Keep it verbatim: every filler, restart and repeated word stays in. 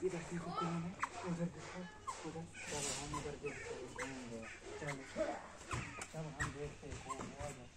इधर देखो कौन है, उधर देखो उधर। चलो हम उधर देखते हैं कौन है। चलो चलो हम देखते हैं कौन है।